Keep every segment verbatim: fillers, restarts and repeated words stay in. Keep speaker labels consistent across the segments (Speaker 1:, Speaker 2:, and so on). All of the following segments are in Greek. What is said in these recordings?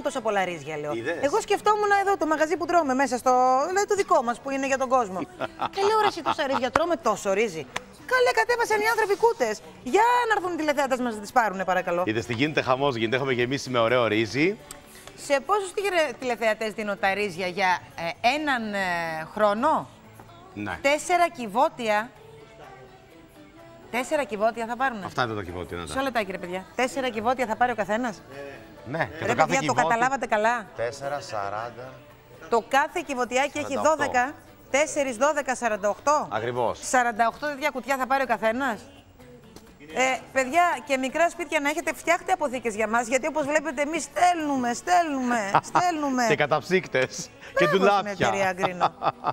Speaker 1: τόσα πολλά ρύζια, λέω.
Speaker 2: Είδες?
Speaker 1: Εγώ σκεφτόμουν εδώ το μαγαζί που τρώμε μέσα στο. Δηλαδή το δικό μας που είναι για τον κόσμο. Και λέω ρε, εσύ τόσα ρύζια τρώμε, τόσο ρύζι. Καλέ, κατέβασαν οι άνθρωποι κούτες. Για να έρθουν οι τηλεθεατές μας να τις πάρουν, παρακαλώ.
Speaker 2: Είδες τι γίνεται, χαμός γίνεται. Έχουμε γεμίσει με ωραίο ρύζι.
Speaker 1: Σε πόσους τηλεθεατές δίνω τα ρύζια για ε, έναν ε, χρόνο?
Speaker 2: Ναι.
Speaker 1: Τέσσερα κυβότια. Τέσσερα κυβότια θα πάρουν.
Speaker 2: Αυτά είναι τα κυβότια.
Speaker 1: Μισό λεπτάκι, ρε παιδιά. Τέσσερα κυβότια θα πάρει ο καθένας.
Speaker 2: Ναι, και
Speaker 1: Ρε
Speaker 2: το κάθε
Speaker 1: παιδιά, το
Speaker 2: κυβότι...
Speaker 1: καταλάβατε καλά.
Speaker 2: τέσσερα σαράντα.
Speaker 1: Το κάθε κυβωτιάκι έχει
Speaker 2: σαράντα οκτώ.
Speaker 1: δώδεκα. τέσσερα, δώδεκα, σαράντα οκτώ.
Speaker 2: Ακριβώς.
Speaker 1: σαράντα οκτώ τέτοια κουτιά θα πάρει ο καθένας. Ε, παιδιά, και μικρά σπίτια να έχετε, φτιάχτε αποθήκες για μας. Γιατί όπως βλέπετε, εμείς στέλνουμε, στέλνουμε, στέλνουμε.
Speaker 2: Και καταψύκτες και
Speaker 1: Μπράβο
Speaker 2: ντουλάπια.
Speaker 1: στην εταιρεία Γκρίνο.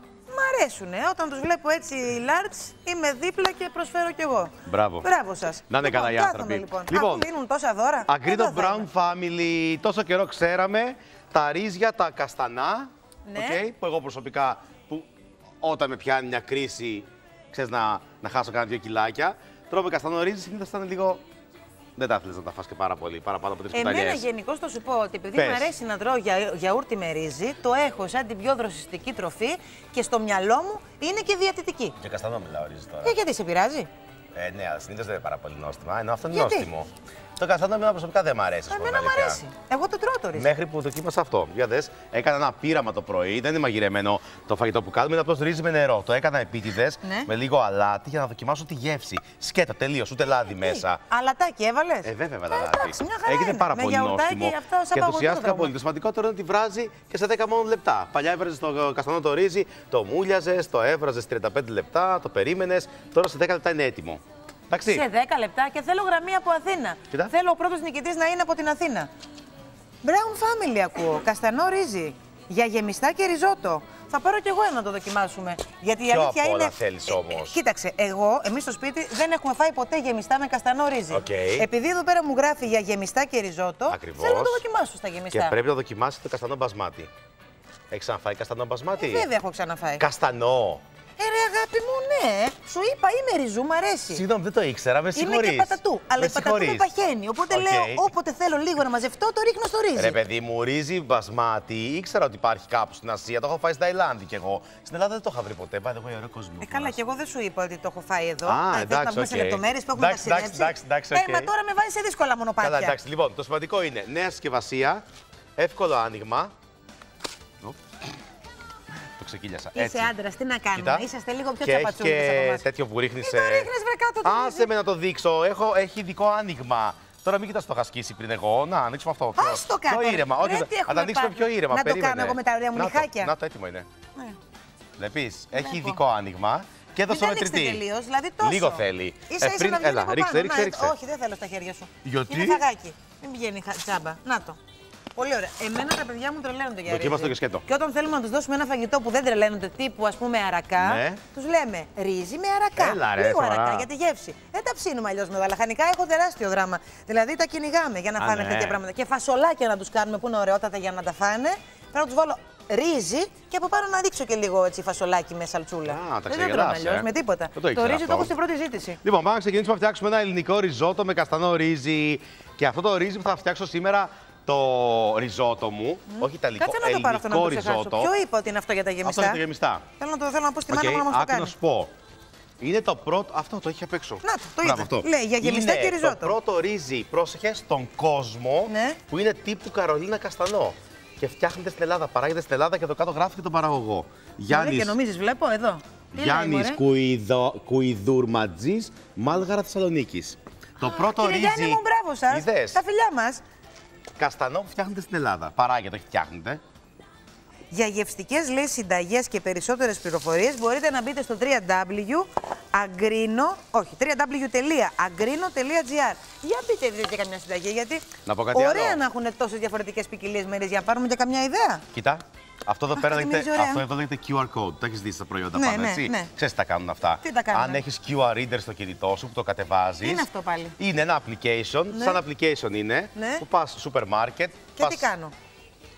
Speaker 1: Μ' αρέσουνε. Όταν τους βλέπω έτσι large, είμαι δίπλα και προσφέρω κι εγώ.
Speaker 2: Μπράβο.
Speaker 1: Μπράβο σας.
Speaker 2: Να είναι
Speaker 1: λοιπόν,
Speaker 2: καλά οι
Speaker 1: κάθομαι,
Speaker 2: άνθρωποι.
Speaker 1: Λοιπόν,
Speaker 2: Λοιπόν,
Speaker 1: αφού δίνουν τόσα δώρα.
Speaker 2: Agrido
Speaker 1: εδώ θα
Speaker 2: Brown
Speaker 1: είμαι.
Speaker 2: Family, τόσο καιρό ξέραμε τα ρύζια, τα καστανά.
Speaker 1: Ναι.
Speaker 2: Okay, που εγώ προσωπικά, που όταν με πιάνει μια κρίση, ξέρεις να, να χάσω κάνα δύο κιλάκια, τρώμε καστανό ρύζι, συνήθως ήταν λίγο. Δεν τα θέλεις να τα φας και πάρα πολύ, παραπάνω από τρεις κουταλιές.
Speaker 1: Εμένα γενικώς θα σου πω ότι επειδή
Speaker 2: Πες.
Speaker 1: μου αρέσει να τρώω για, γιαούρτι με ρύζι, το έχω σαν την πιο δροσιστική τροφή και στο μυαλό μου είναι και διατητική.
Speaker 2: Για καστανό μιλάω ρύζι τώρα.
Speaker 1: Και γιατί σε πειράζει?
Speaker 2: Ε, ναι, αλλά συνήθως δεν είναι πάρα πολύ νόστιμα, ενώ αυτό είναι
Speaker 1: Γιατί?
Speaker 2: νόστιμο. Το καστανό εμένα προσωπικά δεν μ' αρέσει. ας πούμε,
Speaker 1: Εμένα μου
Speaker 2: αλήθεια.
Speaker 1: αρέσει. Εγώ το τρώω το ρύζι.
Speaker 2: Μέχρι που δοκίμασα αυτό. Για δες, έκανα ένα πείραμα το πρωί. Δεν είναι μαγειρεμένο το φαγητό που κάνουμε, είναι απλώς ρύζι με νερό. Το έκανα επίτηδες
Speaker 1: Ναι.
Speaker 2: με λίγο αλάτι για να δοκιμάσω τη γεύση. Σκέτο, τελείως, ούτε λάδι μέσα.
Speaker 1: Αλατάκι έβαλες?
Speaker 2: Ε, βέβαια,
Speaker 1: Ε,
Speaker 2: βέβαια.
Speaker 1: εντάξει, μια χαρά
Speaker 2: Έγινε
Speaker 1: είναι.
Speaker 2: πάρα
Speaker 1: Με
Speaker 2: πολύ
Speaker 1: γιαουρτάκι,
Speaker 2: νόστιμο.
Speaker 1: αυτό σαν
Speaker 2: Και
Speaker 1: παγωτό
Speaker 2: ενθουσιάστηκα
Speaker 1: τρώμε.
Speaker 2: πολύ. Το σημαντικότερο είναι ότι βράζει και σε δέκα μόνο λεπτά. Παλιά έβραζε το καστανό το ρύζι, το μούλιαζε, το έβραζε τριάντα πέντε λεπτά, το περίμενε. Τώρα σε δέκα λεπτά είναι έτοιμο. Εντάξει.
Speaker 1: Σε δέκα λεπτά και θέλω γραμμή από Αθήνα.
Speaker 2: Κοίτα.
Speaker 1: Θέλω ο πρώτος νικητής να είναι από την Αθήνα. Brown Family ακούω. Καστανό ρύζι. Για γεμιστά και ριζότο. Θα πάρω κι εγώ ένα να το δοκιμάσουμε. Γιατί η
Speaker 2: Ποιο
Speaker 1: αλήθεια
Speaker 2: απ' όλα
Speaker 1: είναι.
Speaker 2: θέλεις
Speaker 1: Ε,
Speaker 2: όμως?
Speaker 1: ε, κοίταξε, εγώ, εμείς στο σπίτι δεν έχουμε φάει ποτέ γεμιστά με καστανό ρύζι.
Speaker 2: Οκ.
Speaker 1: Επειδή εδώ πέρα μου γράφει για γεμιστά και ριζότο,
Speaker 2: Ακριβώς.
Speaker 1: θέλω να το δοκιμάσω στα γεμιστά.
Speaker 2: Και πρέπει να δοκιμάσει το καστανό μπασμάτι. Έχει ξαναφάει καστανό μπασμάτι?
Speaker 1: Ε, βέβαια έχω ξαναφάει.
Speaker 2: Καστανό.
Speaker 1: Ε, ρε αγάπη μου, ναι. Σου είπα, είμαι ριζού, μ' αρέσει.
Speaker 2: Συγγνώμη, δεν το ήξερα, με
Speaker 1: Είμαι
Speaker 2: συγχωρείς.
Speaker 1: και πατατού. Αλλά
Speaker 2: Με
Speaker 1: η πατατού με
Speaker 2: συγχωρείς.
Speaker 1: παχαίνει. Οπότε
Speaker 2: Οκ.
Speaker 1: λέω, όποτε θέλω λίγο να μαζευτώ, το ρίχνω στο ρύζι.
Speaker 2: Ρε παιδί μου, ρύζι μπασμάτι, ήξερα ότι υπάρχει κάπου στην Ασία. Το έχω φάει στην Ταϊλάνδη κι εγώ. Στην Ελλάδα δεν το είχα βρει ποτέ. Πάει εγώ ωραίο κόσμο.
Speaker 1: Ε, καλά, και εγώ δεν σου είπα ότι το έχω φάει εδώ.
Speaker 2: Α,
Speaker 1: Αν θες
Speaker 2: εντάξει,
Speaker 1: να μπούμε σε
Speaker 2: οκ.
Speaker 1: λεπτομέρειες που έχουμε
Speaker 2: Εντάξει, εντάξει,
Speaker 1: ταξιδέψει.
Speaker 2: εντάξει, εντάξει,
Speaker 1: Ε,
Speaker 2: οκ.
Speaker 1: μα τώρα με βάζει σε δύσκολα μονοπάτια.
Speaker 2: Καλά, εντάξει. Λοιπόν, το σημαντικό είναι νέα συσκευασία, εύκολο άνοιγμα. Οπ. Το ξεκύλιασα.
Speaker 1: Είσαι
Speaker 2: Έτσι.
Speaker 1: άντρας, τι να κάνουμε.
Speaker 2: Κοίτα.
Speaker 1: Είσαστε λίγο πιο
Speaker 2: Και έχει
Speaker 1: τσαπατσούλιδες από
Speaker 2: και
Speaker 1: εμάς.
Speaker 2: τέτοιο που ρίχνει.
Speaker 1: Τι το ρίχνεις, βρε κάτω το
Speaker 2: Άσε
Speaker 1: ρύζι.
Speaker 2: με να το δείξω. Έχω, έχει ειδικό άνοιγμα. Τώρα μην κοιτάς το είχα σκίσει πριν εγώ. Να ανοίξουμε αυτό. Πιο,
Speaker 1: Ας το κάτω,
Speaker 2: πιο
Speaker 1: ρε.
Speaker 2: ήρεμα.
Speaker 1: Ρε,
Speaker 2: Όχι,
Speaker 1: τι
Speaker 2: θα
Speaker 1: έχουμε
Speaker 2: τα ανοίξουμε
Speaker 1: πάθει.
Speaker 2: πιο ήρεμα.
Speaker 1: Να το
Speaker 2: Περίμενε.
Speaker 1: κάνω εγώ με τα ωραία μου
Speaker 2: Να το,
Speaker 1: λιχάκια.
Speaker 2: Να το, έτοιμο είναι.
Speaker 1: Ναι.
Speaker 2: Βλέπεις, έχει
Speaker 1: Βλέπω.
Speaker 2: ειδικό άνοιγμα και
Speaker 1: Μην
Speaker 2: έδωσε
Speaker 1: τα ανοίξετε
Speaker 2: μετρητή.
Speaker 1: τελείως, δηλαδή τόσο.
Speaker 2: Λίγο θέλει.
Speaker 1: Ίσα
Speaker 2: Ε,
Speaker 1: ίσα
Speaker 2: πριν-
Speaker 1: να βγαίνει
Speaker 2: έλα,
Speaker 1: από
Speaker 2: ρίξε,
Speaker 1: πάνω.
Speaker 2: ρίξε,
Speaker 1: Να,
Speaker 2: ρίξε.
Speaker 1: Όχι, δεν θέλω στα χέρια σου.
Speaker 2: Γιατί?
Speaker 1: Είναι φαγάκι. Μην πηγαίνει χα- τσάμπα. Να το. Πολύ ωραία. Εμένα τα παιδιά μου τρελαίνονται για
Speaker 2: Δοκίμαστο
Speaker 1: ρύζι.
Speaker 2: και σκέτο.
Speaker 1: Και όταν θέλουμε να του δώσουμε ένα φαγητό που δεν τρελαίνονται, τύπου ας πούμε αρακά,
Speaker 2: Ναι.
Speaker 1: τους λέμε ρύζι με αρακά.
Speaker 2: Έλα, ρε,
Speaker 1: Λίγο
Speaker 2: σοβαρά.
Speaker 1: αρακά για τη γεύση. Δεν τα ψήνουμε αλλιώς με λαχανικά, έχω τεράστιο δράμα. Δηλαδή τα κυνηγάμε για να
Speaker 2: Α,
Speaker 1: φάνε
Speaker 2: ναι.
Speaker 1: τέτοια πράγματα. Και φασολάκια να τους κάνουμε που είναι ωραιότατα για να τα φάνε. Πρέπει να τους βάλω ρύζι και από πάνω να ρίξω και λίγο έτσι φασολάκι με σαλτσούλα.
Speaker 2: Α, τα
Speaker 1: δεν το
Speaker 2: ξεγελάς,
Speaker 1: τρώμε αλλιώς
Speaker 2: ε.
Speaker 1: με τίποτα.
Speaker 2: Δεν το
Speaker 1: Το
Speaker 2: ήξερα
Speaker 1: ρύζι το
Speaker 2: αυτό.
Speaker 1: έχω στην πρώτη ζήτηση.
Speaker 2: Λοιπόν, πάμε να ξεκινήσουμε να φτιάξουμε ένα ελληνικό ριζότο με καστανό ρύζι. Και αυτό το ρύζι που θα φτιάξω σήμερα, το ριζότο μου, όχι ιταλικό,
Speaker 1: Κάτσε να το πάρω αυτό να
Speaker 2: ελληνικό
Speaker 1: το ξεχάσω.
Speaker 2: ριζότο.
Speaker 1: Ποιο είπα ότι είναι αυτό για τα
Speaker 2: Αυτό
Speaker 1: γεμιστά.
Speaker 2: είναι το γεμιστά.
Speaker 1: Θέλω να το θέλω να πω στη
Speaker 2: Οκ,
Speaker 1: μάνα μου να μας το
Speaker 2: άκου να
Speaker 1: κάνει.
Speaker 2: σου πω. Είναι το πρώτο. Αυτό το έχει απ' έξω.
Speaker 1: Να το, το
Speaker 2: Μπράβο,
Speaker 1: είδα.
Speaker 2: αυτό.
Speaker 1: Λέει, για γεμιστά
Speaker 2: Είναι
Speaker 1: και ριζότο.
Speaker 2: Το πρώτο ρύζι, πρόσεχε, στον κόσμο
Speaker 1: Ναι.
Speaker 2: που είναι τύπου Καρολίνα Καστανό. Και φτιάχνεται στην Ελλάδα. Παράγεται στην Ελλάδα και το κάτω γράφει και τον παραγωγό.
Speaker 1: Ωραία,
Speaker 2: Γιάννης,
Speaker 1: και νομίζεις, βλέπω εδώ. Τι λέει,
Speaker 2: Γιάννης
Speaker 1: μωρέ?
Speaker 2: Κουιδο, Κουιδουρματζής, Μάλγαρα Θεσσαλονίκης. Το πρώτο
Speaker 1: Κύριε
Speaker 2: ρύζι.
Speaker 1: Γιάννη μου, μπράβο σας.
Speaker 2: Είδες,
Speaker 1: Τα φιλιά μας.
Speaker 2: καστανό που φτιάχνεται στην Ελλάδα. Παράγεται, όχι φτιάχνεται.
Speaker 1: Για γευστικές λέει συνταγές και περισσότερες πληροφορίες μπορείτε να μπείτε στο www.agrino, όχι, www τελεία agrino τελεία gr. Για μπείτε δείτε και καμιά συνταγή, γιατί
Speaker 2: Να πω κάτι
Speaker 1: ωραία
Speaker 2: άλλο.
Speaker 1: να έχουν τόσες διαφορετικές ποικιλίες με ρύζι. Για πάρουμε και καμιά ιδέα.
Speaker 2: Κοίτα. Αυτό εδώ
Speaker 1: Αχ,
Speaker 2: πέρα
Speaker 1: κάτι
Speaker 2: λέγεται,
Speaker 1: μυρίζει ωραία.
Speaker 2: αυτό εδώ λέγεται κιου αρ code. Το έχεις δει στα προϊόντα
Speaker 1: Ναι,
Speaker 2: πάνω,
Speaker 1: ναι,
Speaker 2: έτσι.
Speaker 1: ναι.
Speaker 2: Ξέρεις τι τα κάνουν αυτά.
Speaker 1: Τι τα κάνουν?
Speaker 2: Αν έχεις κιου αρ reader στο κινητό σου που το κατεβάζεις.
Speaker 1: Τι είναι αυτό πάλι?
Speaker 2: Είναι ένα application,
Speaker 1: Ναι.
Speaker 2: σαν application είναι,
Speaker 1: Ναι.
Speaker 2: που πας στο σούπερ μάρκετ.
Speaker 1: Και τι κάνω.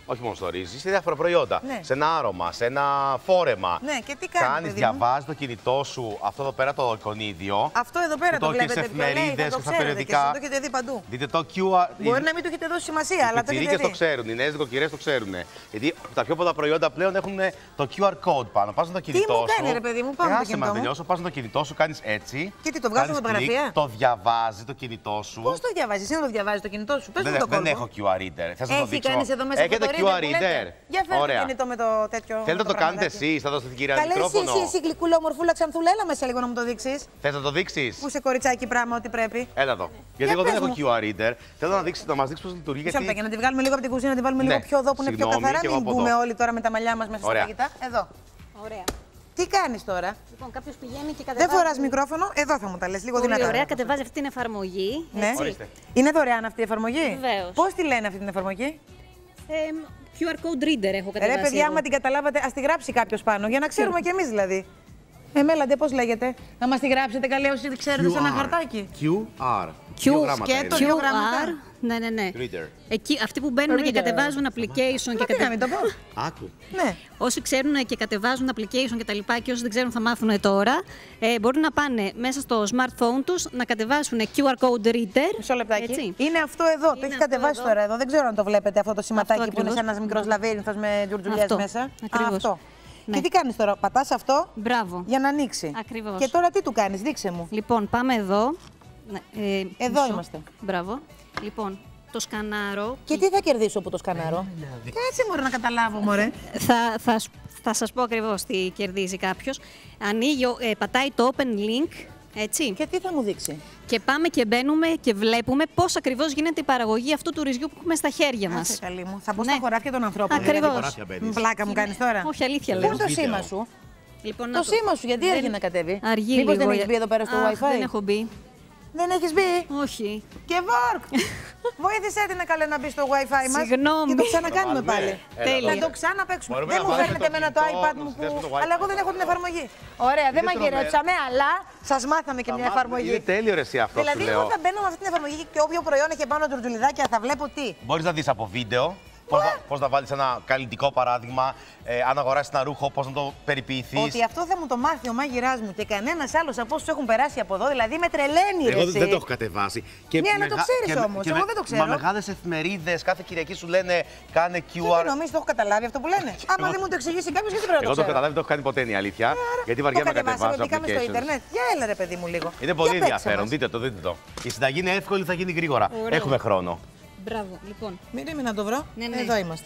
Speaker 2: όχι μόνο στο ρύζι, σε διάφορα προϊόντα.
Speaker 1: Ναι.
Speaker 2: Σε ένα άρωμα, σε ένα φόρεμα.
Speaker 1: Ναι, και τι κάνει.
Speaker 2: Κάνεις, διαβάζει το κινητό σου, αυτό εδώ πέρα το εικονίδιο.
Speaker 1: Αυτό εδώ πέρα το, το βλέπετε.
Speaker 2: Στις εφημερίδες, στα περιοδικά.
Speaker 1: Και το έχετε δει παντού.
Speaker 2: Δείτε το κιου αρ.
Speaker 1: Μπορεί να μην του έχετε δώσει σημασία, αλλά το έχετε δει.
Speaker 2: Οι το ξέρουν, οι νέες νοικοκυρές το ξέρουν. Γιατί τα πιο πολλά προϊόντα πλέον έχουν το κιου αρ code πάνω. Πας με το κινητό σου.
Speaker 1: Τι μου κάνει, ρε παιδί μου, πάμε το κινητό μου.
Speaker 2: Τελειώσω, πας με το κινητό σου, κάνεις έτσι.
Speaker 1: Και τι, το βγάζω φωτογραφία.
Speaker 2: Το διαβάζει το κινητό σου.
Speaker 1: Πώς το διαβάζει, εσύ να το διαβάζει το κινητό σου. Πες μου το κόλπο.
Speaker 2: Δεν έχω κιου αρ reader. Θες να το δείξω?
Speaker 1: Έχεις εδώ μέσα
Speaker 2: έχετε κιου αρ reader?
Speaker 1: Για φέρτε το κινητό με το τέτοιο.
Speaker 2: Θέλετε να το κάνετε εσείς, θα δώσετε την κυρία μικρόφωνο.
Speaker 1: Καλέ, εσύ, εσύ, γλυκούλα, ομορφούλα, ξανθούλα, έλα μέσα λίγο να μου το δείξεις.
Speaker 2: Θες να το δείξεις?
Speaker 1: Πού σε κοριτσάκι πράγμα, ό,τι πρέπει.
Speaker 2: Έλα εδώ. Γιατί εγώ δεν έχω κιου αρ reader. Θέλω να, δείξεις, να μας δείξεις πώς λειτουργεί.
Speaker 1: Γιατί... Για να τη βγάλουμε λίγο από την κουζίνα, να τη βάλουμε λίγο πιο εδώ που είναι πιο καθαρά. Μην μπούμε όλοι τώρα με τα μαλλιά μας μέσα στα φαγητά. Εδώ.
Speaker 3: Ωραία.
Speaker 1: Τι κάνεις τώρα?
Speaker 3: Λοιπόν, κάποιος πηγαίνει και κατεβάζει.
Speaker 1: Δεν φοράς μικρόφωνο, εδώ θα μου τα λες, λίγο
Speaker 3: Πολύ
Speaker 1: δυνατά.
Speaker 3: Ωραία, κατεβάζει αυτή την εφαρμογή.
Speaker 1: Ναι. Είναι δωρεάν αυτή η εφαρμογή?
Speaker 3: Βεβαίως.
Speaker 1: Πώς τη λένε αυτή την εφαρμογή?
Speaker 3: Ε, κιου αρ code reader έχω κατεβάσει.
Speaker 1: Ρε παιδιά,
Speaker 3: εγώ.
Speaker 1: άμα την καταλάβατε, ας τη γράψει κάποιος πάνω, για να ξέρουμε κι εμείς δηλαδή. Εμέλαντε, πώς λέγεται? Να μας τη γράψετε καλέ όσοι δεν ξέρετε σε ένα χαρτάκι.
Speaker 2: κιου αρ.
Speaker 1: Σκέτο, δύο γράμματα.
Speaker 3: Ναι, ναι, ναι.
Speaker 2: Reader.
Speaker 3: Εκεί, αυτοί που μπαίνουν και κατεβάζουν application και
Speaker 1: κατεβάζουν. Το πω.
Speaker 2: Άκου.
Speaker 1: Ναι.
Speaker 3: Όσοι ξέρουν και κατεβάζουν application και τα λοιπά και όσοι δεν ξέρουν θα μάθουν τώρα, ε, μπορούν να πάνε μέσα στο smartphone τους να κατεβάσουν κιου αρ code reader.
Speaker 1: Μισό λεπτάκι.
Speaker 3: Έτσι.
Speaker 1: Είναι αυτό εδώ,
Speaker 3: Είναι
Speaker 1: το έχει
Speaker 3: αυτό
Speaker 1: κατεβάσει
Speaker 3: εδώ.
Speaker 1: τώρα εδώ. Δεν ξέρω αν το βλέπετε αυτό το σηματάκι
Speaker 3: Αυτό
Speaker 1: που είναι σαν
Speaker 3: ακριβώς.
Speaker 1: ένας μικρός λαβύρινθος με τζουρτζουλιές
Speaker 3: Αυτό.
Speaker 1: μέσα.
Speaker 3: Ακριβώς.
Speaker 1: Α, αυτό.
Speaker 3: Ναι.
Speaker 1: Και τι κάνεις τώρα, πατάς αυτό
Speaker 3: Μπράβο.
Speaker 1: για να ανοίξει.
Speaker 3: Ακριβώς.
Speaker 1: Και τώρα τι του κάνεις, δείξε μου.
Speaker 3: Λοιπόν, πάμε εδώ. Ναι, ε,
Speaker 1: Εδώ
Speaker 3: μισό.
Speaker 1: είμαστε.
Speaker 3: Μπράβο. Λοιπόν, το σκανάρω.
Speaker 1: Και τι θα κερδίσω που το σκανάρω? Κάτσε μωρέ να καταλάβω μωρέ.
Speaker 3: θα, θα, θα σας πω ακριβώς τι κερδίζει κάποιος. Ανοίγει, ε, πατάει το open link, έτσι.
Speaker 1: Και τι θα μου δείξει?
Speaker 3: Και πάμε και μπαίνουμε και βλέπουμε πώς ακριβώς γίνεται η παραγωγή αυτού του ρυζιού που έχουμε στα χέρια μας.
Speaker 1: Άσε καλή μου. Θα μπω
Speaker 3: Ναι.
Speaker 1: στα χωράφια των ανθρώπων.
Speaker 3: Ακριβώς.
Speaker 1: Δηλαδή. Πλάκα μου κάνεις τώρα.
Speaker 3: Όχι, αλήθεια
Speaker 1: Πού
Speaker 3: λέω.
Speaker 1: είναι το σήμα σου?
Speaker 3: Λοιπόν,
Speaker 1: Το
Speaker 3: να
Speaker 1: σήμα σου, γιατί
Speaker 3: Δεν-
Speaker 1: αργεί να κατέβει?
Speaker 3: Αργεί
Speaker 1: Μήπως
Speaker 3: λίγο.
Speaker 1: δεν έχεις μπει εδώ πέρα στο
Speaker 3: Αχ,
Speaker 1: Wi-Fi?
Speaker 3: Δεν έχω μπει.
Speaker 1: Δεν έχεις μπει?
Speaker 3: Όχι.
Speaker 1: Και Βόρκ! Βοήθησέ την καλέ να μπει στο Wi-Fi μας.
Speaker 3: Συγγνώμη.
Speaker 1: Και το ξανακάνουμε
Speaker 2: Το βάλουμε.
Speaker 1: πάλι.
Speaker 2: Έλα,
Speaker 3: Τέλεια.
Speaker 1: Να το ξαναπαίξουμε.
Speaker 2: Μπορούμε
Speaker 1: Δεν
Speaker 2: να
Speaker 1: μου
Speaker 2: βάλουμε
Speaker 1: φέρνετε
Speaker 2: το
Speaker 1: εμένα το
Speaker 2: κινητό,
Speaker 1: iPad
Speaker 2: να
Speaker 1: μου
Speaker 2: συνδέσουμε
Speaker 1: που.
Speaker 2: το Wi-Fi.
Speaker 1: Αλλά εγώ δεν έχω την εφαρμογή. Ωραία, δεν
Speaker 2: Δεν
Speaker 1: μαγειρέψαμε, αλλά σας μάθαμε και μια εφαρμογή.
Speaker 2: Είναι τέλειο ρε εσύ αυτό σου
Speaker 1: Δηλαδή, εγώ
Speaker 2: λέω.
Speaker 1: θα μπαίνω με αυτή την εφαρμογή και όποιο προϊόν έχει πάνω τζουρτζουλιδάκια θα βλέπω τι.
Speaker 2: Μπορείς να δεις από βίντεο πώς να, πώς να βάλεις ένα καλλιτικό παράδειγμα, ε, αν αγοράσεις ένα ρούχο, πώς να το περιποιηθείς.
Speaker 1: Ότι αυτό θα μου το μάθει ο μάγειράς μου και κανένας άλλος από όσους έχουν περάσει από εδώ, δηλαδή με τρελαίνει ρε
Speaker 2: Εγώ
Speaker 1: εσύ.
Speaker 2: δεν το έχω κατεβάσει. Και
Speaker 1: Ναι, αλλά το
Speaker 2: μεγα-
Speaker 1: ξέρεις
Speaker 2: και-
Speaker 1: όμως,
Speaker 2: και
Speaker 1: εγώ
Speaker 2: με-
Speaker 1: δεν το ξέρω.
Speaker 2: Μα μεγάλες εφημερίδες κάθε Κυριακή σου λένε κάνε κιου
Speaker 1: Τι
Speaker 2: αρ.
Speaker 1: νομίζεις, το έχω καταλάβει αυτό που λένε. Άμα δεν μου το εξηγήσει κάποιος, γιατί πρέπει να
Speaker 2: Εγώ
Speaker 1: το
Speaker 2: το
Speaker 1: ξέρω.
Speaker 2: καταλάβει, δεν το έχω κάνει ποτέ είναι η αλήθεια. Γιατί
Speaker 1: Το
Speaker 2: βαριέμαι να
Speaker 1: κατεβάσαμε,
Speaker 2: κατεβάσω
Speaker 1: μπήκαμε στο
Speaker 2: applications.
Speaker 1: ίντερνετ. Για έλα ρε παιδί μου λίγο.
Speaker 2: Είναι πολύ
Speaker 1: Για παίξε
Speaker 2: ενδιαφέρον,
Speaker 1: μας.
Speaker 2: δείτε το, δείτε το. Η συνταγή είναι εύκολη, θα γίνει γρήγορα.
Speaker 3: Ωραίο.
Speaker 2: Έχουμε χρόνο.
Speaker 3: Μπράβο. Λοιπόν,
Speaker 1: Μην είμαι να το βρω.
Speaker 3: Ναι, ναι.
Speaker 1: Εδώ είμαστε.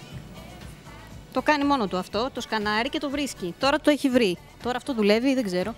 Speaker 3: το κάνει μόνο του αυτό, το σκανάρει και το βρίσκει. Τώρα το έχει βρει. Τώρα αυτό δουλεύει ή δεν ξέρω.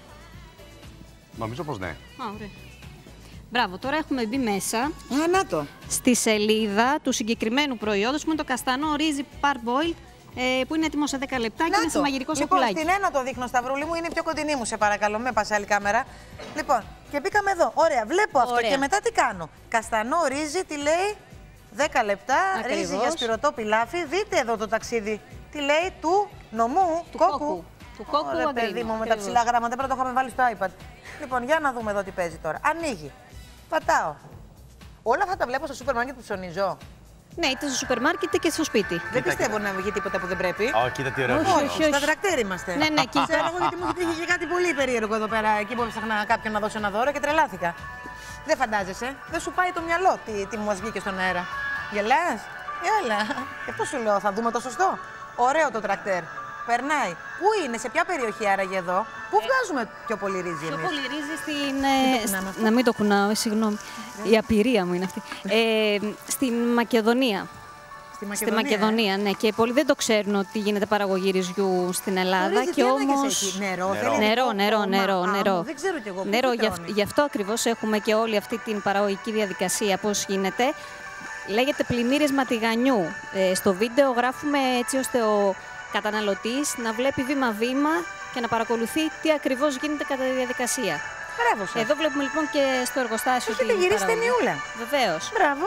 Speaker 2: Νομίζω πως ναι.
Speaker 3: Α, ωραία. Μπράβο, τώρα έχουμε μπει μέσα
Speaker 1: Α, να το.
Speaker 3: στη σελίδα του συγκεκριμένου προϊόντος που είναι το καστανό ρύζι parboiled, ε, που είναι έτοιμο σε δέκα λεπτά και
Speaker 1: Να
Speaker 3: είναι σε
Speaker 1: το.
Speaker 3: μαγειρικό
Speaker 1: Λοιπόν,
Speaker 3: σακουλάκι.
Speaker 1: στην ένα το δείχνω, Σταυρούλη μου, είναι η πιο κοντινή μου, σε παρακαλώ, με πας άλλη κάμερα. Λοιπόν, και μπήκαμε εδώ. Ωραία, βλέπω αυτό.
Speaker 3: Ωραία.
Speaker 1: Και μετά τι κάνω. Καστανό ρύζι, τι λέει, δέκα λεπτά,
Speaker 3: Ακριβώς.
Speaker 1: ρύζι για σπυρωτό πιλάφι. Δείτε εδώ το ταξίδι. Τι λέει, του νομού,
Speaker 3: Του
Speaker 1: κόκκου.
Speaker 3: κόκκου. Του κόκκου
Speaker 1: Ωραία,
Speaker 3: αγκρίνου,
Speaker 1: παιδί μου, με τα
Speaker 3: ακριβώς.
Speaker 1: ψηλά γράμματα, πρέπει να το είχαμε βάλει στο iPad. Λοιπόν, για να δούμε εδώ τι παίζει τώρα. Ανοίγει. Πατάω. Όλα αυτά τα βλέπω στο σούπερ μάρκετ που ψωνίζω.
Speaker 3: Ναι, είτε στο σούπερ μάρκετ είτε και στο σπίτι.
Speaker 1: Δεν πιστεύω να βγει τίποτα που δεν πρέπει.
Speaker 2: Ω, κοίτα τι ωραίο.
Speaker 3: Όχι,
Speaker 2: βίντεο.
Speaker 3: όχι, όχι.
Speaker 1: Στα τρακτέρ είμαστε.
Speaker 3: Ναι, ναι, κοίτα.
Speaker 1: Ξέρω εγώ γιατί μου έχει τύχει και κάτι πολύ περίεργο εδώ πέρα. Εκεί που έψαχνα κάποιον να δώσω ένα δώρο και τρελάθηκα. Δεν φαντάζεσαι. Δεν σου πάει το μυαλό τι, τι μου μας βγήκε στον αέρα. Γελάς. Έλα. Και αυτό σου λέω, θα δούμε το σωστό. Ωραίο το τρακτέρ. Περνάει. Πού είναι, σε ποια περιοχή άραγε εδώ, πού βγάζουμε πιο πολύ ρύζι
Speaker 3: Πιο
Speaker 1: εμείς.
Speaker 3: πολύ ρύζι στην.
Speaker 1: Μην το
Speaker 3: ε,
Speaker 1: κουνάμε
Speaker 3: σ-
Speaker 1: αυτό.
Speaker 3: να μην το κουνάω, ε, συγγνώμη. Η απειρία μου είναι αυτή. Ε, στην Μακεδονία.
Speaker 1: Στη
Speaker 3: Στη Μακεδονία, ναι. Και πολλοί δεν το ξέρουν ότι γίνεται παραγωγή ρυζιού στην
Speaker 1: Το
Speaker 3: Ελλάδα.
Speaker 1: ρύζι
Speaker 3: Και
Speaker 1: τι ανάγκες
Speaker 3: όμως.
Speaker 1: έχει? Νερό,
Speaker 2: Νερό.
Speaker 1: θέλει
Speaker 3: Νερό,
Speaker 1: ειδικό
Speaker 3: νερό,
Speaker 1: χώμα.
Speaker 3: νερό,
Speaker 1: Α,
Speaker 3: νερό.
Speaker 1: Δεν ξέρω κι εγώ. πού
Speaker 3: Νερό,
Speaker 1: τι
Speaker 3: γι' αυ-
Speaker 1: τρώνε.
Speaker 3: γι' αυτό ακριβώς έχουμε και όλη αυτή την παραγωγική διαδικασία, πώς γίνεται. Λέγεται πλημμύρισμα τηγανιού. Ε, στο βίντεο γράφουμε έτσι ώστε ο καταναλωτής να βλέπει βήμα-βήμα και να παρακολουθεί τι ακριβώς γίνεται κατά τη διαδικασία.
Speaker 1: Μπράβο σας.
Speaker 3: Εδώ βλέπουμε λοιπόν και στο εργοστάσιο
Speaker 1: Έχετε
Speaker 3: την
Speaker 1: γυρίσει
Speaker 3: παραγωγή.
Speaker 1: ταινιούλα.
Speaker 3: Βεβαίως.
Speaker 1: Μπράβο.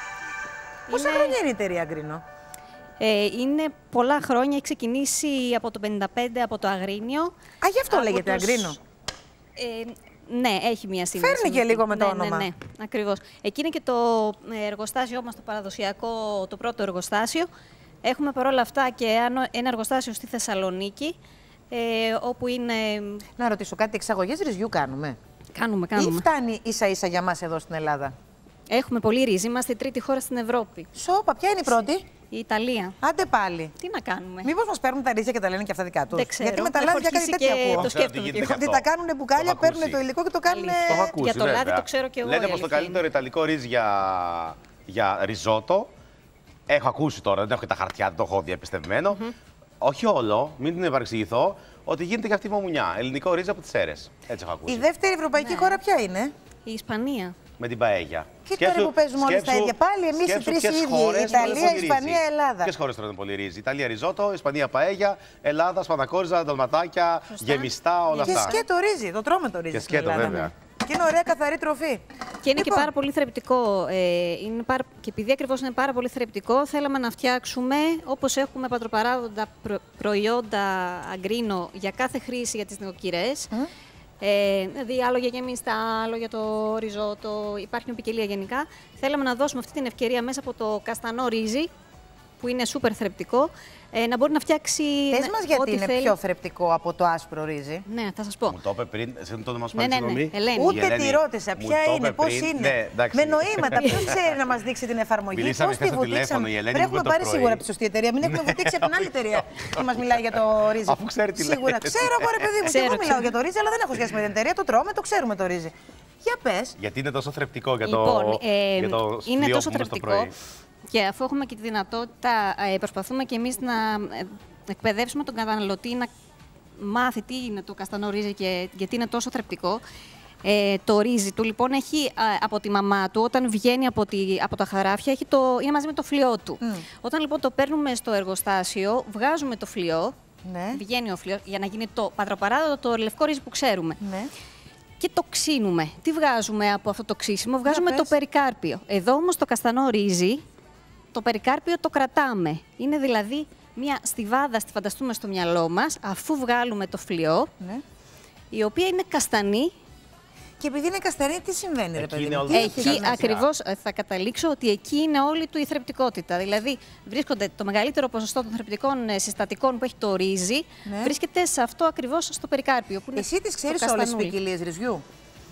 Speaker 1: Πόσα
Speaker 3: Είναι-
Speaker 1: χρόνια είναι η εταιρεία Γκρίνο?
Speaker 3: Ε, είναι πολλά χρόνια, έχει ξεκινήσει από το πενήντα πέντε από το Αγρίνιο.
Speaker 1: Α, γι' αυτό
Speaker 3: Από
Speaker 1: λέγεται
Speaker 3: τους-
Speaker 1: Αγκρίνο.
Speaker 3: Ε, ναι, έχει μια σύνδεση.
Speaker 1: Φέρνει και
Speaker 3: με-
Speaker 1: λίγο με το
Speaker 3: ναι,
Speaker 1: όνομα.
Speaker 3: Ναι, ναι, ακριβώς. Εκεί είναι και το ε, εργοστάσιο μας, το παραδοσιακό, το πρώτο εργοστάσιο. Έχουμε παρόλα αυτά και ένα εργοστάσιο στη Θεσσαλονίκη, ε, όπου είναι...
Speaker 1: Να ρωτήσω κάτι, εξαγωγές ρυζιού κάνουμε?
Speaker 3: Κάνουμε, κάνουμε.
Speaker 1: Ή φτάνει ίσα-ίσα για μας εδώ στην Ελλάδα?
Speaker 3: Έχουμε πολύ ρύζι, είμαστε η τρίτη χώρα στην Ευρώπη.
Speaker 1: Σόπα, ποια είναι η πρώτη?
Speaker 3: Η Ιταλία.
Speaker 1: Άντε πάλι.
Speaker 3: Τι να κάνουμε.
Speaker 1: Μήπως μας παίρνουν τα ρύζια και τα λένε και αυτά δικά τους?
Speaker 3: Δεν ξέρω.
Speaker 1: Γιατί με τα λάδια κάτι τέτοια ακούω.
Speaker 3: Το σκέφτομαι και εγώ.
Speaker 1: Ότι τα κάνουν μπουκάλια, παίρνουν το υλικό και το κάνουν.
Speaker 3: Για το λάδι το ξέρω και εγώ.
Speaker 2: Λένε πως το καλύτερο ιταλικό ρύζι για, για ριζότο. Έχω ακούσει τώρα, δεν έχω και τα χαρτιά, δεν το έχω διαπιστευμένο. Mm-hmm. Όχι όλο, μην την επαρεξηγηθώ, ότι γίνεται και αυτή η μαμουνιά. Ελληνικό ρύζι από τις Σέρρες. Έτσι έχω ακούσει.
Speaker 1: Η δεύτερη ευρωπαϊκή ναι. χώρα ποια είναι?
Speaker 3: Η Ισπανία.
Speaker 2: Με την παέγια.
Speaker 1: Κοίτα ρε που παίζουμε όλοι στα ίδια. Πάλι εμείς οι τρεις οι ίδιοι. Ιταλία, Ισπανία, Ελλάδα.
Speaker 2: Ποιες χώρες τρώνε πολύ ρύζι? Ιταλία ριζότο, Ισπανία παέγια, Ελλάδα σπανακόριζα, νταλματάκια, γεμιστά, όλα
Speaker 1: και
Speaker 2: αυτά.
Speaker 1: Και σκέτο ρύζι, το τρώμε το ρύζι.
Speaker 2: Και σκέτο, βέβαια.
Speaker 1: Και είναι ωραία καθαρή τροφή.
Speaker 3: Και είναι λοιπόν και πάρα πολύ θρεπτικό. Ε, είναι πάρα... Και επειδή ακριβώς είναι πάρα πολύ θρεπτικό, θέλαμε να φτιάξουμε, όπως έχουμε πατροπαράγοντα προ... προϊόντα αγκρίνο για κάθε χρήση για τις νοικοκυρές. Mm. Ε, δηλαδή άλλο για γεμιστά, άλλο για το ριζότο, υπάρχει ποικιλία γενικά. Θέλαμε να δώσουμε αυτή την ευκαιρία μέσα από το καστανό ρύζι, που είναι σούπερ θρεπτικό, ε, να μπορεί να φτιάξει.
Speaker 1: Πες μας γιατί είναι
Speaker 3: θέλει.
Speaker 1: πιο θρεπτικό από το άσπρο ρύζι.
Speaker 3: Ναι, θα σας πω.
Speaker 2: Μου το είπε πριν, εσύ το μας
Speaker 3: ναι, ναι, ναι. Ελένη.
Speaker 1: Ούτε
Speaker 2: Ελένη,
Speaker 1: τη ρώτησα ποια είναι, πώς είναι.
Speaker 2: Ναι,
Speaker 1: με νοήματα, ποιος ξέρει να μας δείξει την εφαρμογή. Πώς τη βουτήξαμε. Πρέπει έχουμε πάρει σίγουρα από τη σωστή εταιρεία. Μην έχουμε βουτήξει από την άλλη εταιρεία που μας μιλάει για το ρύζι.
Speaker 2: Αφού ξέρει τι λέει.
Speaker 1: Σίγουρα ξέρω εγώ ρε παιδί μου. Και εγώ μιλάω για το ρύζι, αλλά δεν έχω σχέση με την εταιρεία. Το τρώμε, το ξέρουμε το ρύζι. Για πες.
Speaker 2: Γιατί είναι τόσο θρεπτικό για
Speaker 3: το
Speaker 2: είναι τόσο
Speaker 3: θρεπτικό. Και αφού έχουμε και τη δυνατότητα, προσπαθούμε και εμείς να εκπαιδεύσουμε τον καταναλωτή να μάθει τι είναι το καστανό ρύζι και γιατί είναι τόσο θρεπτικό. Ε, το ρύζι του λοιπόν έχει από τη μαμά του, όταν βγαίνει από, τη, από τα χαράφια, έχει το, είναι μαζί με το φλοιό του. Mm. Όταν λοιπόν το παίρνουμε στο εργοστάσιο, βγάζουμε το φλοιό, ναι. βγαίνει ο φλοιό, για να γίνει το πατροπαράδοτο, το λευκό ρύζι που ξέρουμε. Ναι. Και το ξύνουμε. Τι βγάζουμε από αυτό το ξύσιμο? Βγάζουμε το περικάρπιο. Εδώ όμως το καστανό ρύζι, το περικάρπιο το κρατάμε. Είναι δηλαδή μια στιβάδα, στη φανταστούμε στο μυαλό μας, αφού βγάλουμε το φλοιό, ναι. η οποία είναι καστανή.
Speaker 1: Και επειδή είναι καστανή, τι συμβαίνει, ρε παιδί μου?
Speaker 3: Εκεί ακριβώς θα καταλήξω ότι εκεί είναι όλη του η θρεπτικότητα. Δηλαδή, βρίσκονται το μεγαλύτερο ποσοστό των θρεπτικών συστατικών που έχει το ρύζι, ναι. βρίσκεται σε αυτό ακριβώς στο περικάρπιο. Που
Speaker 1: Εσύ τις ξέρεις όλες τις ποικιλίες ρυζιού?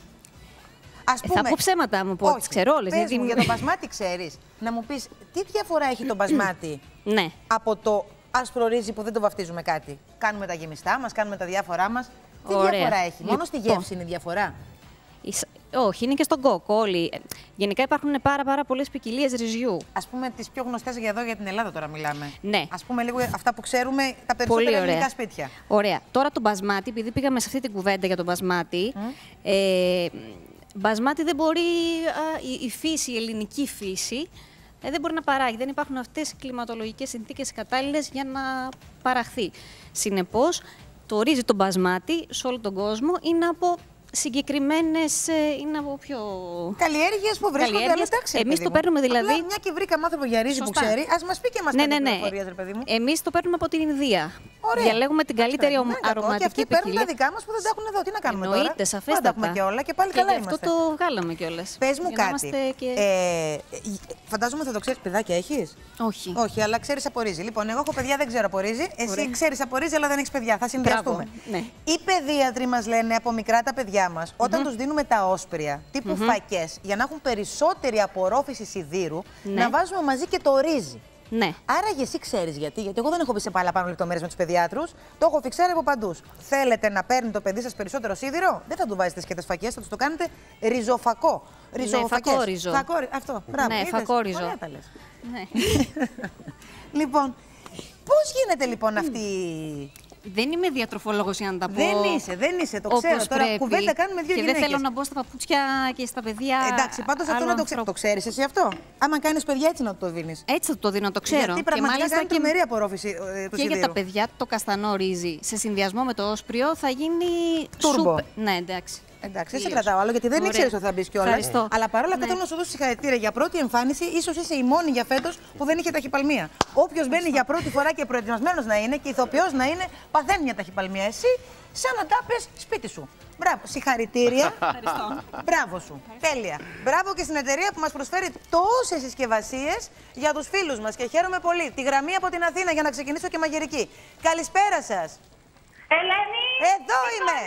Speaker 3: Ας πούμε, θα πω ψέματα μου πω, τις ξέρω όλες.
Speaker 1: Πες γιατί... μου, για το μπασμάτι ξέρεις. Να μου πεις, τι διαφορά έχει το μπασμάτι
Speaker 3: ναι.
Speaker 1: από το άσπρο ρύζι που δεν το βαφτίζουμε κάτι? Κάνουμε τα γεμιστά μας, κάνουμε τα διάφορά μας. Τι Ωραία. διαφορά έχει? Λοιπόν. Μόνο στη γεύση είναι η διαφορά?
Speaker 3: Όχι, είναι και στον κόκο όλοι. Γενικά υπάρχουν πάρα, πάρα πολλές ποικιλίες ρυζιού.
Speaker 1: Ας πούμε τις πιο γνωστές για εδώ, για την Ελλάδα τώρα μιλάμε.
Speaker 3: Ναι.
Speaker 1: Ας πούμε λίγο αυτά που ξέρουμε, τα περισσότερα ελληνικά σπίτια.
Speaker 3: Ωραία. Τώρα το μπασμάτι, επειδή πήγαμε σε αυτή την κουβέντα για το μπασμάτι, mm. ε, μπασμάτι δεν μπορεί, α, η, η φύση, η ελληνική φύση, ε, δεν μπορεί να παράγει. Δεν υπάρχουν αυτές οι κλιματολογικές συνθήκες κατάλληλες για να παραχθεί. Συνεπώς, το ρύζι το μπασμάτι σε όλο τον κόσμο είναι από συγκεκριμένες, είναι από πιο...
Speaker 1: καλλιέργειες που βρίσκονται, αλλά εντάξει.
Speaker 3: Εμείς το παίρνουμε δηλαδή...
Speaker 1: Απλά μια και βρήκαμε άνθρωπο για ρύζι που ξέρει, ας μας πει και εμάς
Speaker 3: ναι,
Speaker 1: κάτι
Speaker 3: ναι, ναι.
Speaker 1: πληροφορίες, ρε παιδί μου.
Speaker 3: Εμείς το παίρνουμε από την Ινδία.
Speaker 1: Ωραία.
Speaker 3: Διαλέγουμε την καλύτερη
Speaker 1: ναι,
Speaker 3: αρωματική
Speaker 1: και αυτοί
Speaker 3: ποικιλία.
Speaker 1: παίρνουν τα δικά μας που δεν τα έχουν εδώ. Τι να κάνουμε
Speaker 3: Εννοείται,
Speaker 1: τώρα?
Speaker 3: σαφέστατα.
Speaker 1: Πάντα έχουμε και όλα και πάλι και καλά είμαστε.
Speaker 3: Αυτό το βγάλαμε κιόλας.
Speaker 1: Πες μου κάτι.
Speaker 3: Και...
Speaker 1: Ε, φαντάζομαι θα το ξέρεις, παιδάκια έχεις?
Speaker 3: Όχι.
Speaker 1: Όχι, αλλά ξέρεις από ρύζι. Λοιπόν, εγώ έχω παιδιά, δεν ξέρω από ρύζι. Εσύ ξέρεις από ρύζι, αλλά δεν έχεις παιδιά. Θα συνδυαστούμε.
Speaker 3: Ναι.
Speaker 1: Οι παιδίατροι μας λένε από μικρά τα παιδιά μας, όταν τους δίνουμε τα όσπρια τύπου mm-hmm. φακές για να έχουν περισσότερη απορρόφηση σιδήρου, ναι. να βάζουμε μαζί και το ρύζι.
Speaker 3: Ναι.
Speaker 1: Άραγε εσύ ξέρεις γιατί? Γιατί εγώ δεν έχω μπει σε παραπάνω λεπτομέρειες με τους παιδιάτρους. Το έχω φιξάρει από παντού. Θέλετε να παίρνει το παιδί σας περισσότερο σίδηρο? Δεν θα του βάζετε σκέτες φακές, θα τους το κάνετε ριζοφακό.
Speaker 3: Ριζοφακές. Ναι, φακό ριζο.
Speaker 1: Φακό, αυτό. Μπράβο.
Speaker 3: Ναι, φακό ριζο.
Speaker 1: Ωραία τα λες.
Speaker 3: Ναι.
Speaker 1: Λοιπόν, πώς γίνεται λοιπόν αυτή...
Speaker 3: Δεν είμαι διατροφολόγος για να τα πω.
Speaker 1: Δεν είσαι, δεν είσαι, το ξέρω. Τώρα
Speaker 3: πρέπει.
Speaker 1: Κουβέντα κάνουμε δύο
Speaker 3: και
Speaker 1: γυναίκες.
Speaker 3: Και δεν θέλω να μπω στα παπούτσια και στα παιδιά.
Speaker 1: Εντάξει, πάντως αυτό να το ξέρεις. Το ξέρεις εσύ αυτό? Άμα κάνεις παιδιά, έτσι να το δίνεις.
Speaker 3: Έτσι θα το δίνω, το ξέρω.
Speaker 1: Γιατί πραγματικά
Speaker 3: και
Speaker 1: κάνει τρομερή απορρόφηση ε, του
Speaker 3: και
Speaker 1: σιδήρου.
Speaker 3: Για τα παιδιά, το καστανό ρύζι σε συνδυασμό με το όσπριο θα γίνει.
Speaker 1: Τούρμπο.
Speaker 3: Ναι, εντάξει.
Speaker 1: Εντάξει, δεν σε κρατάω άλλο γιατί δεν ήξερες ότι θα μπει κιόλας. Αλλά παρόλα αυτά
Speaker 3: ναι.
Speaker 1: θέλω να σου δώσω συγχαρητήρια για πρώτη εμφάνιση. Ίσως είσαι η μόνη για φέτος που δεν είχε ταχυπαλμία. Όποιος μπαίνει για πρώτη φορά και προετοιμασμένος να είναι και ηθοποιός να είναι, παθαίνει μια ταχυπαλμία. Εσύ, σαν να τα πες σπίτι σου. Μπράβο, συγχαρητήρια.
Speaker 3: Ευχαριστώ.
Speaker 1: Μπράβο σου. Τέλεια. Μπράβο και στην εταιρεία που μας προσφέρει τόσες συσκευασίες για τους φίλους μας και χαίρομαι πολύ. Τη γραμμή από την Αθήνα για να ξεκινήσω και μαγειρική. Καλησπέρα σας.
Speaker 4: Ελένη!
Speaker 1: Εδώ είμαι.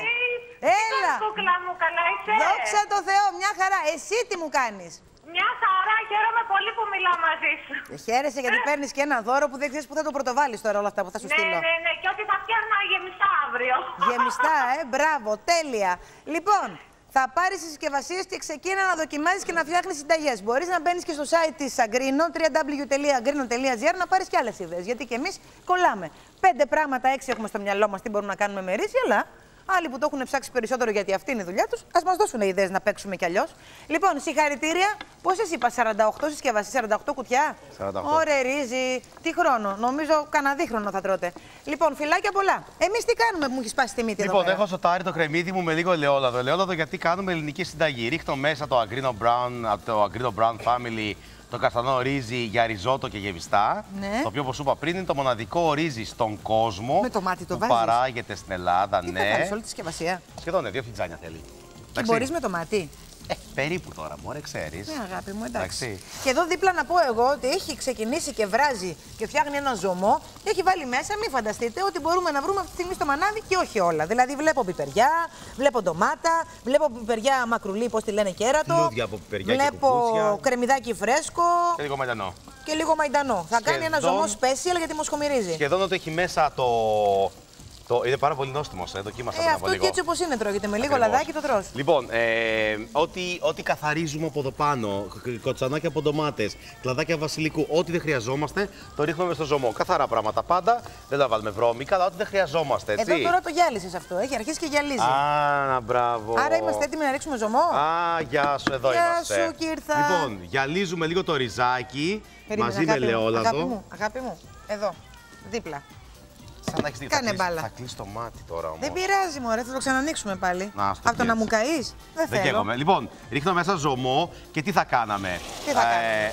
Speaker 1: Έλα.
Speaker 4: Κούκλα μου, καλά είσαι?
Speaker 1: Δόξα τω Θεώ, μια χαρά. Εσύ τι μου κάνεις?
Speaker 4: Μια χαρά, χαίρομαι πολύ που μιλάω μαζί σου.
Speaker 1: Και χαίρεσαι γιατί παίρνεις και ένα δώρο που δεν ξέρεις που θα το πρωτοβάλεις τώρα όλα αυτά που θα σου
Speaker 4: Ναι,
Speaker 1: στείλω.
Speaker 4: ναι, ναι, και ότι θα φτιάχνα γεμιστά αύριο.
Speaker 1: Γεμιστά, ε, μπράβο, τέλεια. Λοιπόν, θα πάρεις τις συσκευασίες και ξεκίνα να δοκιμάζεις και να φτιάχνεις συνταγές. Μπορείς να μπαίνεις και στο site της Agrino, double-u double-u double-u τελεία agrino τελεία gr, να πάρεις και άλλες ιδέες. Γιατί και εμείς κολλάμε. Πέντε πράγματα, έξι έχουμε στο μυαλό μας τι μπορούμε να κάνουμε με ρύζι, αλλά άλλοι που το έχουν ψάξει περισσότερο γιατί αυτή είναι η δουλειά τους, ας μας δώσουν ιδέες να παίξουμε κι αλλιώς. Λοιπόν, συγχαρητήρια. Πόσες είπα, σαράντα οκτώ συσκευασίες, σαράντα οκτώ κουτιά.
Speaker 2: σαράντα οκτώ.
Speaker 1: Ωραία, ρύζι. Τι χρόνο, νομίζω κανένα δίχρονο θα τρώτε. Λοιπόν, φιλάκια πολλά. Εμείς τι κάνουμε που μου έχει σπάσει τη μύτη εδώ
Speaker 2: Λοιπόν,
Speaker 1: πέρα?
Speaker 2: έχω σοτάρει το κρεμμύδι μου με λίγο ελαιόλαδο. Ελαιόλαδο γιατί κάνουμε ελληνική συνταγή. Ρίχνω μέσα το Agrino Brown, από το Agrino Brown Family, το καστανό ρύζι για ριζότο και γεμιστά.
Speaker 1: Ναι.
Speaker 2: Το οποίο, όπως σου είπα πριν, είναι το μοναδικό ρύζι στον κόσμο
Speaker 1: Με το μάτι το
Speaker 2: που
Speaker 1: βάζεις?
Speaker 2: παράγεται στην Ελλάδα.
Speaker 1: Τι
Speaker 2: ναι.
Speaker 1: θα βάλεις όλη τη συσκευασία?
Speaker 2: Σχεδόν, ναι, δύο φιτζάνια θέλει.
Speaker 1: Και
Speaker 2: Εντάξει.
Speaker 1: μπορείς με το μάτι.
Speaker 2: Ε, περίπου τώρα, μωρέ, ξέρεις.
Speaker 1: Ναι, αγάπη μου, εντάξει.
Speaker 2: Εντάξει.
Speaker 1: Και εδώ δίπλα να πω εγώ ότι έχει ξεκινήσει και βράζει και φτιάχνει ένα ζωμό και έχει βάλει μέσα, μην φανταστείτε, ότι μπορούμε να βρούμε αυτή τη στιγμή στο μανάβι και όχι όλα. Δηλαδή, βλέπω πιπεριά, βλέπω ντομάτα, βλέπω πιπεριά μακρουλί, πώς τη λένε, κέρατο.
Speaker 2: Λούδια από πιπεριά και
Speaker 1: βλέπω
Speaker 2: κουκούτσια.
Speaker 1: κρεμμυδάκι φρέσκο
Speaker 2: Και λίγο μαϊντανό.
Speaker 1: και λίγο μαϊντανό. Θα κάνει ένα
Speaker 2: Σχεδόν-
Speaker 1: ζωμό special γιατί μοσχομυρίζει.
Speaker 2: Σχεδόν ότι έχει μέσα το. το... Είναι πάρα πολύ νόστιμος, ε, δοκίμασα
Speaker 1: Ε,
Speaker 2: πριν από
Speaker 1: αυτό
Speaker 2: λίγο.
Speaker 1: και έτσι όπως είναι τρώγεται, με λίγο
Speaker 2: Ακριβώς.
Speaker 1: λαδάκι το τρως.
Speaker 2: Λοιπόν, ε, ό,τι, ό,τι καθαρίζουμε από εδώ πάνω, κοτσανάκια από ντομάτες, κλαδάκια βασιλικού, ό,τι δεν χρειαζόμαστε, το ρίχνουμε στο ζωμό. Καθαρά πράγματα πάντα, δεν τα βάλουμε βρώμικα, αλλά ό,τι δεν χρειαζόμαστε, έτσι.
Speaker 1: Εδώ τώρα το γυάλισες αυτό, έχει αρχίσει και γυαλίζει.
Speaker 2: Α, μπράβο.
Speaker 1: Άρα είμαστε έτοιμοι να ρίξουμε ζωμό.
Speaker 2: Α, γεια σου, εδώ
Speaker 1: Γεια
Speaker 2: είμαστε.
Speaker 1: σου, Κύρθα.
Speaker 2: Λοιπόν, γυαλίζουμε λίγο το ριζάκι
Speaker 1: Περίμενε,
Speaker 2: μαζί με
Speaker 1: αγάπη μου,
Speaker 2: ελαιόλαδο.
Speaker 1: Αγάπη μου, αγάπη μου, εδώ, δίπλα.
Speaker 2: Σαν να έχεις δει,
Speaker 1: Κάνε
Speaker 2: θα κλείσει-
Speaker 1: μπάλα.
Speaker 2: Θα κλείσει το μάτι τώρα όμως.
Speaker 1: Δεν πειράζει, μωρέ, θα το ξανανοίξουμε πάλι.
Speaker 2: Να, στο
Speaker 1: Από το να
Speaker 2: κλείνεις.
Speaker 1: μου καείς, δεν
Speaker 2: Δεν
Speaker 1: θέλω.
Speaker 2: καίγομαι. Λοιπόν, ρίχνω μέσα ζωμό και τι θα κάναμε.
Speaker 1: Τι θα κάναμε?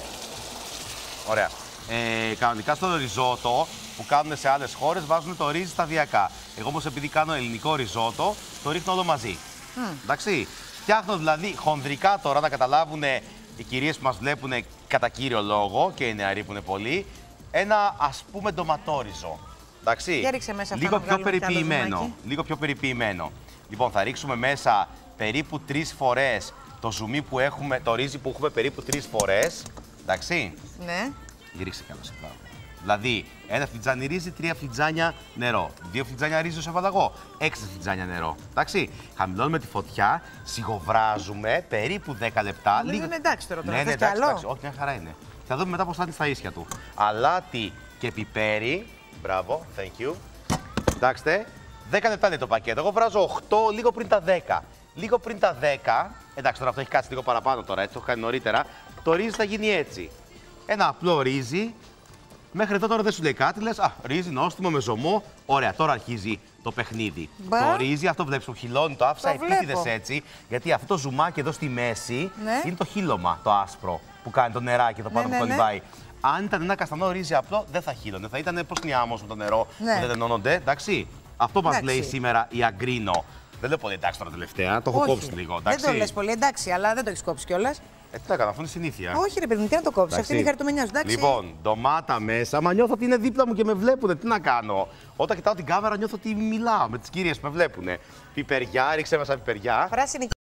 Speaker 2: Ωραία. Ε, κανονικά στο ριζότο που κάνουν σε άλλες χώρες βάζουν το ρύζι σταδιακά. Εγώ όμως επειδή κάνω ελληνικό ριζότο, το ρίχνω όλο μαζί. Εντάξει. Φτιάχνω δηλαδή χονδρικά τώρα να καταλάβουν οι κυρίες που μας βλέπουν κατά κύριο λόγο και οι νεαροί που είναι πολλοί, ένα ας πούμε ντοματόριζο. Εντάξει.
Speaker 1: Για ρίξε μέσα αυτά
Speaker 2: λίγο
Speaker 1: να
Speaker 2: πιο
Speaker 1: βγάλουμε κι άλλο
Speaker 2: περιποιημένο.
Speaker 1: ζουμάκι.
Speaker 2: Λίγο πιο περιποιημένο. Λοιπόν, θα ρίξουμε μέσα περίπου τρεις φορές το ζουμί που έχουμε, το ρύζι που έχουμε περίπου τρεις φορές. Εντάξει.
Speaker 1: Ναι.
Speaker 2: Γυρίξε κι άλλο σε πράγμα. Δηλαδή, ένα φλιτζάνι ρύζι, τρία φλιτζάνια νερό. Δύο φλιτζάνια ρύζι σε έβαλα έξι φλιτζάνια νερό. Εντάξει. Χαμηλώνουμε τη φωτιά, σιγοβράζουμε περίπου δέκα λεπτά.
Speaker 1: Νομίζω είναι εντάξει τώρα, τώρα
Speaker 2: Ναι, ναι,
Speaker 1: θες κι
Speaker 2: εντάξει,
Speaker 1: άλλο?
Speaker 2: εντάξει. Όχι, μια χαρά είναι. Θα δούμε μετά πώς θα είναι στα ίσια του. Αλάτι και πιπέρι. Μπράβο, thank you. Εντάξει, δέκα λεπτά είναι το πακέτο. Εγώ βράζω οκτώ λίγο πριν τα δέκα. Λίγο πριν τα δέκα, εντάξει τώρα αυτό έχει κάτσει λίγο παραπάνω τώρα, έτσι το έχω κάνει νωρίτερα. Το ρύζι θα γίνει έτσι. Ένα απλό ρύζι. Μέχρι εδώ τώρα δεν σου λέει κάτι, λες, α, ρύζι νόστιμο με ζωμό. Ωραία, τώρα αρχίζει το παιχνίδι.
Speaker 1: Μπα.
Speaker 2: Το ρύζι, αυτό βλέπεις που χυλώνει, το άφησα
Speaker 1: Το
Speaker 2: επίτηδες
Speaker 1: βλέπω.
Speaker 2: έτσι. Γιατί αυτό το ζουμάκι εδώ στη μέση
Speaker 1: Ναι.
Speaker 2: είναι το χύλωμα, το άσπρο, που κάνει το νεράκι εδώ πάνω
Speaker 1: Ναι,
Speaker 2: που
Speaker 1: ναι, ναι.
Speaker 2: κολυμπάει. Αν ήταν ένα καστανό ρύζι απλό, δεν θα χύλωνε. Θα ήταν πώς είναι η άμμος με το νερό
Speaker 1: Ναι.
Speaker 2: που δεν ενώνονται. Εντάξει. Αυτό μας
Speaker 1: Εντάξει.
Speaker 2: λέει σήμερα η Agrino. Δεν λέω πολύ εντάξει τώρα τελευταία, το έχω
Speaker 1: Όχι.
Speaker 2: κόψει λίγο.
Speaker 1: Δεν
Speaker 2: Εντάξει.
Speaker 1: το λες πολύ, εντάξει, αλλά δεν το έχεις κόψει κιόλας.
Speaker 2: Ε, τι να κάνω, αυτό είναι συνήθεια.
Speaker 1: Όχι, ρε παιδί μου, τι να το κόψει. Αυτή είναι η χαριτομενιά σου, εντάξει.
Speaker 2: Λοιπόν, ντομάτα μέσα. Μα νιώθω ότι είναι δίπλα μου και με βλέπουνε. Τι να κάνω. Όταν κοιτάω την κάμερα, νιώθω ότι μιλάω με τις κυρίες που με βλέπουνε. Πιπεριά, ρίξε μέσα πιπεριά.
Speaker 1: Πράσινη